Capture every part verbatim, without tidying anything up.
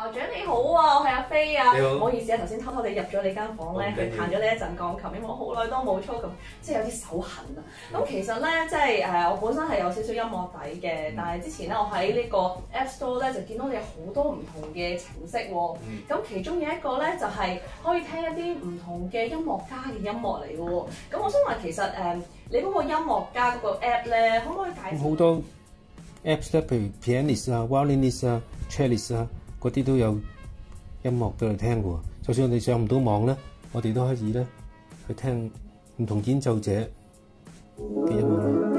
校長你好啊，我係阿飛啊。 你好。 唔好意思啊，頭先偷偷地入咗你間房咧，去彈咗你一陣鋼琴，因為我好耐都冇操咁，即係有啲手痕啊。咁、嗯、其實咧，即係誒，我本身係有少少音樂底嘅，嗯、但係之前咧，我喺呢個 App Store 咧就見到你有好多唔同嘅程式喎。咁、嗯、其中有一個咧就係、是、可以聽一啲唔同嘅音樂家嘅音樂嚟嘅喎。咁我想問，其實誒、呃、你嗰個音樂家嗰個 App 咧，可唔可以介紹？ 好多 Apps 咧，譬如 Pianist 啊、Violinist 啊、Cellist 啊，嗰啲都有音樂俾你聽嘅喎。就算你上唔到網咧，我哋都可以咧去聽唔同演奏者嘅音樂啦。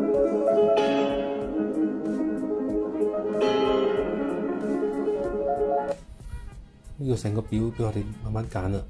呢個成個表俾我哋慢慢揀啦。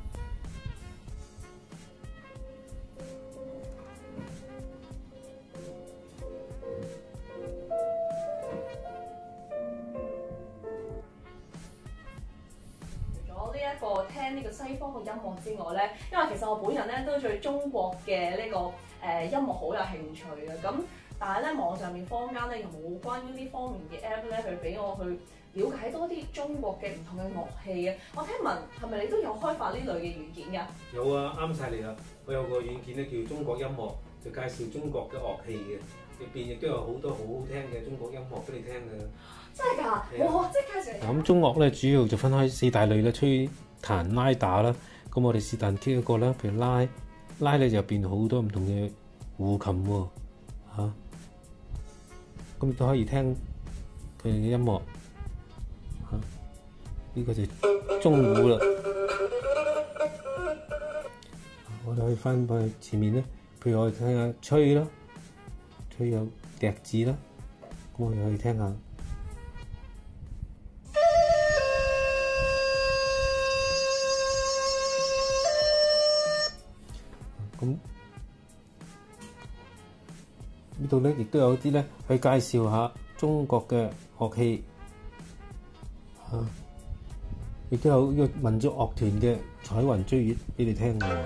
一個聽呢個西方嘅音樂之外咧，因為其實我本人咧都對中國嘅呢、這個誒、呃、音樂好有興趣嘅，咁但係咧網上面坊間咧又冇關於呢方面嘅 app 咧去俾我去了解多啲中國嘅唔同嘅樂器嘅。我聽聞係咪你都有開發呢類嘅軟件㗎？ 有啊，啱晒你啦！我有個軟件咧叫中國音樂，就介紹中國嘅樂器嘅，入邊亦都有好多好好聽嘅中國音樂俾你聽㗎。 真係㗎？哇！即係介紹嚟。 咁中樂咧主要就分開四大類啦，吹彈拉打啦。咁我哋是但挑一個啦，譬如拉拉咧就入邊好多唔同嘅胡琴喎，嚇、啊。咁亦都可以聽佢哋嘅音樂，嚇、啊。呢、這個就係中胡啦。我哋可以翻去前面咧，譬如我哋聽下吹啦，吹有笛子啦，咁我哋可以聽下。咁呢度咧，亦都有啲咧去介紹下中國嘅樂器，嚇、啊，亦都有呢個民族樂團嘅彩雲追月俾你聽嘅。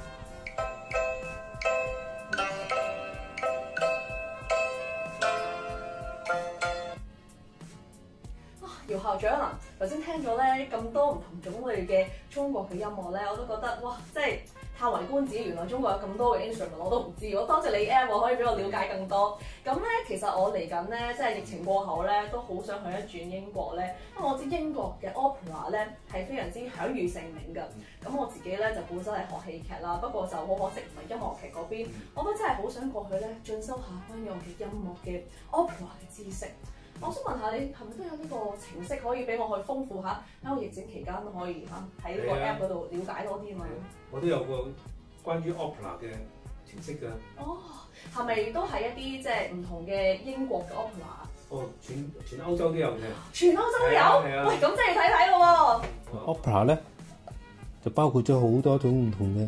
姚校長啊，頭先聽咗咧咁多唔同種類嘅中國嘅音樂咧，我都覺得哇，即係歎為觀止，原來中國有咁多嘅 instrument 我都唔知。我多謝你 app 可以俾我了解更多。咁咧，其實我嚟緊咧，即係疫情過後咧，都好想去一轉英國咧，因為我知英國嘅 opera 咧係非常之享譽盛名㗎。咁我自己咧就本身係學戲劇啦，不過就好可惜唔係音樂劇嗰邊，我都真係好想過去咧進修下關於我嘅音樂嘅 opera 嘅知識。我想問下你係咪都有呢個程式可以俾我去豐富下喺個疫情期間都可以嚇喺呢個 app 嗰度了解多啲嘛？ 我都有個關於 opera 嘅程式㗎。 哦，係咪都係一啲即係唔同嘅英國嘅 opera？ 哦，全全歐洲都有嘅。 全歐洲都有？ 係啊。 喂，咁即係睇睇咯喎。 opera 咧就包括咗好多種唔同嘅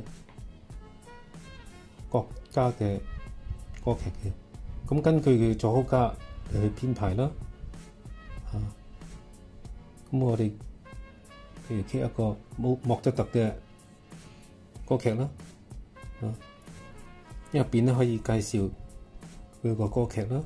國家嘅歌劇嘅，咁根據佢作曲家嚟去編排啦。啊，咁我哋譬如傾一個莫莫扎特嘅歌劇啦，啊，入邊咧可以介紹佢個歌劇啦，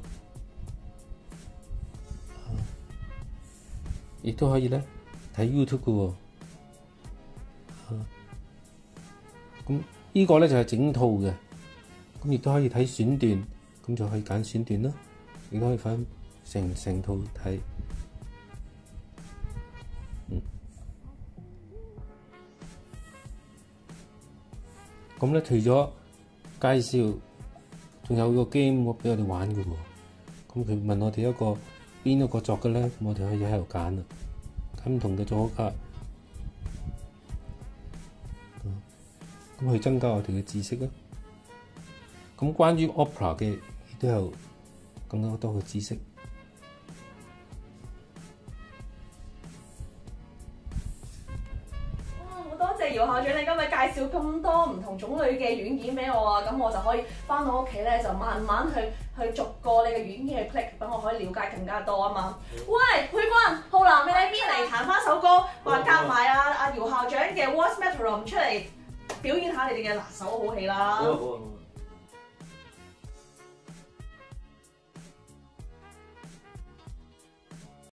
啊，亦都可以咧睇 YouTube 嘅喎，啊，咁呢個咧就係整套嘅，咁亦都可以睇選段，咁就可以揀選段啦，亦都可以翻成成套睇。咁咧，除咗介紹，仲有個 game 俾我哋玩嘅喎。咁佢問我哋一個邊一個作嘅咧，咁我哋可以喺度揀啦，揀唔同嘅作曲家，咁去增加我哋嘅知識啦。咁關於 opera 嘅，亦都有更加多嘅知識。 姚校長，你今日介紹咁多唔同種類嘅軟件俾我啊，咁我就可以翻到屋企咧，就慢慢去去逐個你嘅軟件去 click，等我可以了解更加多啊嘛。喂，佩君，浩南，你喺邊嚟彈翻首歌，話夾埋阿阿姚校長嘅 What's Metronome 出嚟表演下你哋嘅拿手好戲啦。 好啊好啊。